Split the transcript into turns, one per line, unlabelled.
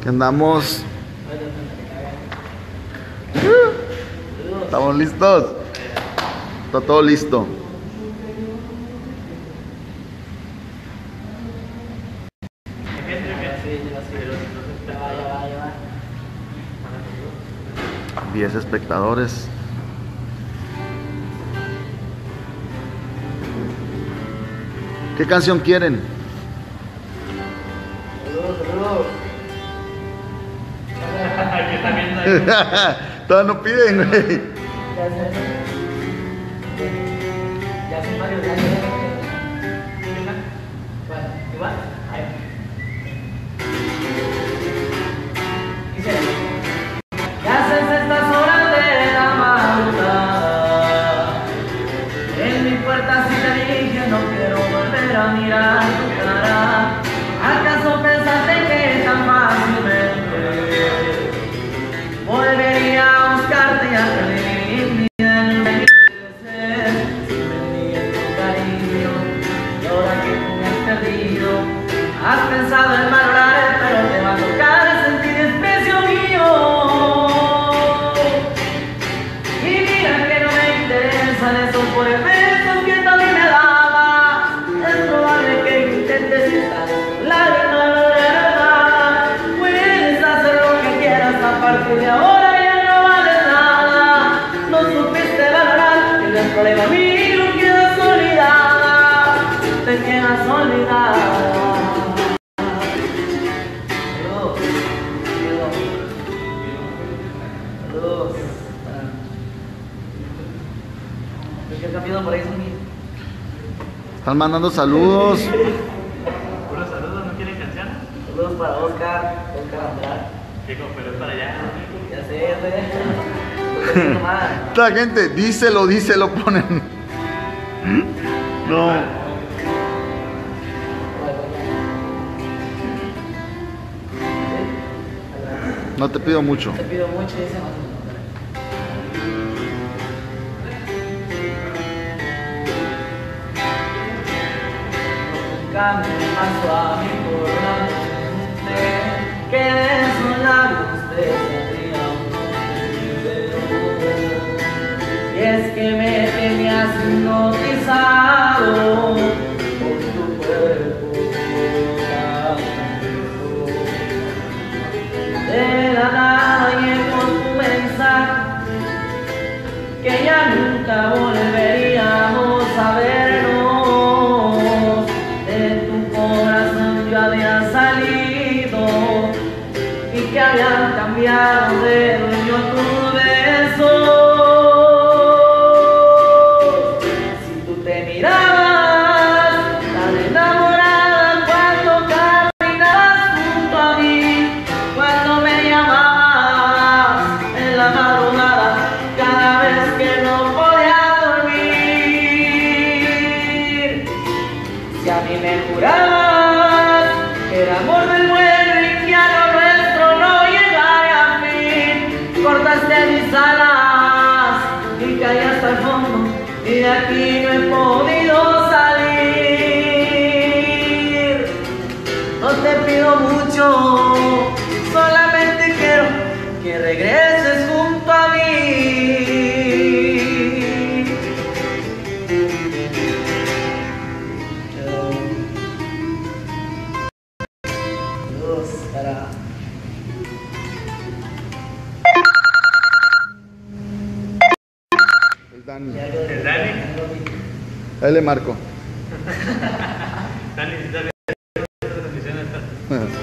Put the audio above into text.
Andamos. ¿Estamos listos? Está todo listo. Ya 10 espectadores. ¿Qué canción quieren? Todavía no piden, güey.
Ya hace varios años. Bueno, igual. Dice, ya haces estas horas de la madrugada. En mi puerta si te dije no quiero volver a mirar tu cara. ¿Acaso pensaste que tan fácilmente volvería a buscarte y a tener mi vida en un año de ser? Si perdí en tu cariño y ahora que tú me has perdido, has pensado en valorar, pero te va a tocar sentir desprecio mío. Y mira que no me interesan esos por efectos que también me daba. Es probable que intentes estar lágrimas no de verdad. Puedes hacer lo que quieras a partir de ahora. El problema mío quedas olvidada, te quedas olvidada. Saludos. ¿Qué está pidiendo por ahí, Sony?
Están mandando saludos.
Puros saludos, ¿no quieren canción?
Saludos para Oscar Andrade.
Digo, pero es para allá.
Ya sé, güey.
Esta gente, díselo, ponen. No. No te pido mucho.
Te pido mucho y ese más. Cambio más suave por la noche, que de sus labios te saldría un video. Y es que me tenías hipnotizado con tu cuerpo tan rico. De la nada llegó tu mensaje, que ya nunca volveríamos a vernos. Había salido y que habían cambiado de dueño tu beso. Si tú te mirabas tan enamorada cuando caminabas junto a mí, cuando me llamabas en la madrugada, cada vez que no podía dormir. Si a mí me jurabas el amor del bueno y que a lo nuestro no llegaría a fin, cortaste mis alas y caí hasta el fondo y de aquí no he podido salir. No te pido mucho, solamente quiero que regreses junto a mí.
El Dani.
Ahí le marco.
Dani, dale.